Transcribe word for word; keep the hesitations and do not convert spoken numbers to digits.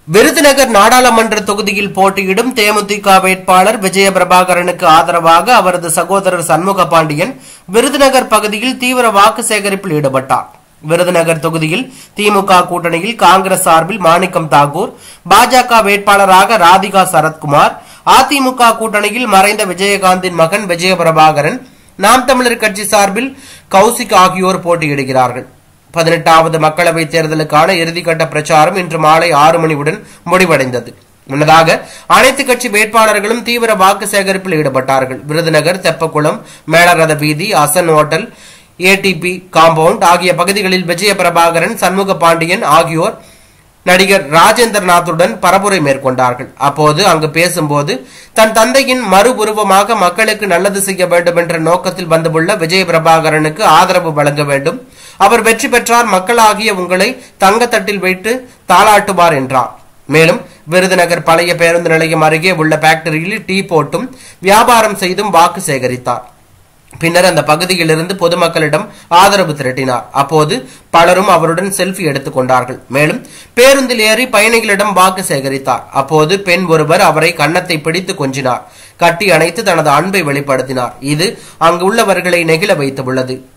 விருதுநகர் நாடாளுமன்ற தொகுதியில் போட்டியிடும் தேமுதிக வேட்பாளர் விஜய பிரபாகரனுக்கு ஆதரவாக அவரது சகோதரர் சண்முக பாண்டியன் விருதுநகர் பகுதியில் தீவிர வாக்கு சேகரிப்பில் ஈடுபட்டார். விருதுநகர் தொகுதியில் திமுக கூட்டணியில் காங்கிரஸ் சார்பில் மாணிக்கம் தாக்கூர், பாஜக வேட்பாளராக ராதிகா சரத்குமார், அதிமுக கூட்டணியில் மறைந்த விஜயகாந்தின் மகன் விஜய பிரபாகரன், நாம் தமிழர் கட்சி சார்பில் கௌசிக் ஆகியோர் போட்டியிடுகிறார்கள். பதினெட்டாவது மக்களவைத் தேர்தலுக்கான இறுதிக்கட்ட பிரச்சாரம் இன்று மாலை ஆறு மணியுடன் முடிவடைந்தது. முன்னதாக அனைத்து கட்சி வேட்பாளர்களும் தீவிர வாக்கு சேகரிப்பில் ஈடுபட்டார்கள். விருதுநகர், தெப்பக்குளம், மேலரத வீதி, அசன் ஹோட்டல், ஏடிபி காம்பவுண்ட் ஆகிய பகுதிகளில் விஜய பிரபாகரன், சண்முக பாண்டியன் ஆகியோர் நடிகர் ராஜேந்திரநாத்துடன் பரப்புரை மேற்கொண்டார்கள். அப்போது அங்கு பேசும்போது, தன் தந்தையின் மறு உருவமாக மக்களுக்கு நல்லது செய்ய வேண்டும் என்ற நோக்கத்தில் வந்துள்ள விஜய பிரபாகரனுக்கு ஆதரவு வழங்க வேண்டும். அவர் வெற்றி பெற்றார் மக்களாகிய உங்களை தங்கத்தட்டில் வைத்து தாளாட்டுவார் என்றார். மேலும் விருதுநகர் பழைய பேருந்து நிலையம் அருகே உள்ள ஃபேக்டரியில் டீ போட்டும் வியாபாரம் செய்தும் வாக்கு சேகரித்தார். பின்னர் அந்த பகுதியில் இருந்து பொதுமக்களிடம் ஆதரவு திரட்டினார். அப்போது பலரும் அவருடன் செல்ஃபி எடுத்துக் கொண்டார்கள். மேலும் பேருந்தில் ஏறி பயணிகளிடம் வாக்கு சேகரித்தார். அப்போது பெண் ஒருவர் அவரை கன்னத்தை பிடித்து கொஞ்சினார். கட்டி அணைத்து தனது அன்பை வெளிப்படுத்தினார். இது அங்குள்ளவர்களை நெகிழ வைத்துள்ளது.